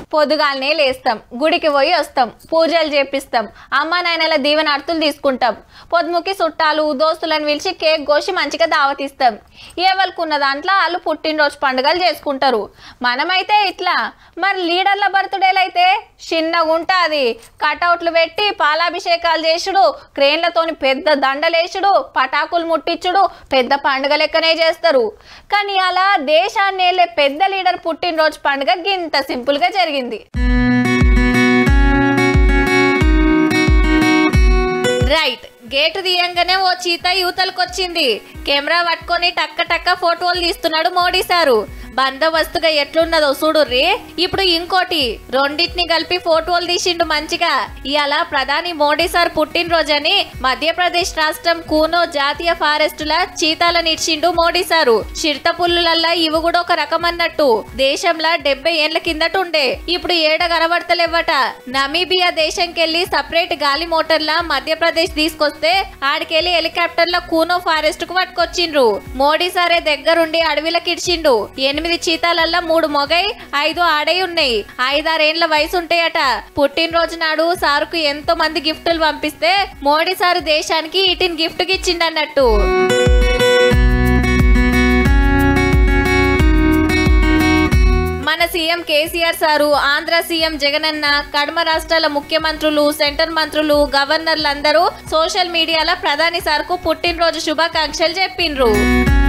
పొద్దుగాలనే లేస్తాం, గుడికి పోయి వస్తాం, పూజలు చేపిస్తాం, అమ్మ నాయనల దీవెనార్తులు తీసుకుంటాం, పొద్దుముకి చుట్టాలు దోస్తులను పిలిచి కేక్ కోసి మంచిగా దావతిస్తాం. ఎవరికున్న దాంట్లో వాళ్ళు పుట్టినరోజు పండుగలు చేసుకుంటారు. మనమైతే ఇట్లా. మరి లీడర్ల బర్త్డేలు అయితే చిన్నగా ఉంటుంది. కటౌట్లు పెట్టి పాలాభిషేకాలు చేసుడు, క్రేన్లతోని పెద్ద దండలేసుడు, పటాకులు ముట్టించుడు పెద్ద పండుగ లెక్కనే చేస్తారు. కానీ అలా దేశాన్ని వెళ్ళే పెద్ద లీడర్ పుట్టినరోజు పండుగ గింత సింపుల్ గా జరిగింది. రైట్, గేటు తీయంగానే ఓ చీత యువతలకొచ్చింది. కెమెరా పట్టుకొని టక్క టక్క ఫోటోలు తీస్తున్నాడు మోడీ సారు. బందోబస్తుగా ఎట్లున్నదో చూడుర్రి. ఇప్పుడు ఇంకోటి, రెండింటిని కలిపి ఫోటోలు తీసిండు మంచిగా. ఇవాళ ప్రధాని మోడీ సార్ పుట్టినరోజని మధ్యప్రదేశ్ రాష్ట్రం కూనో జాతీయ ఫారెస్టుల చీతాలను ఇచ్చిండు మోడీ సారు. చిరుతపుల్లులల్లా ఇవి కూడా ఒక రకం అన్నట్టు. దేశంలో 70 ఏళ్ల కిందట ఉండే, ఇప్పుడు ఏడ కనబడతలేవట. నమీబియా దేశంకెళ్లి సపరేట్ గాలి మోటార్ల మధ్యప్రదేశ్ తీసుకొస్తే ఆడికెళ్లి హెలికాప్టర్ల కూనో ఫారెస్ట్ కు పట్టుకొచ్చిండ్రు. మోడీ సారే దగ్గరుండి అడవిలకు ఇడ్చిండు. 8 చీతాలల్లా 3 మొగై 5 ఆడై ఉన్నాయి. 5-6 ఏళ్ల వయసు ఉంటాయట. పుట్టినరోజు నాడు సారుకు ఎంతో మంది గిఫ్టులు పంపిస్తే మోడీ సారు దేశానికి వీటిని గిఫ్ట్ కి ఇచ్చిండన్నట్టు. మన CM KCR sir, Andhra CM జగనన్న, కడమ రాష్ట్రాల ముఖ్యమంత్రులు, సెంటర్ మంత్రులు, గవర్నర్లు అందరూ సోషల్ మీడియాలో ప్రధాని సార్కు పుట్టినరోజు శుభాకాంక్షలు చెప్పిండ్రు.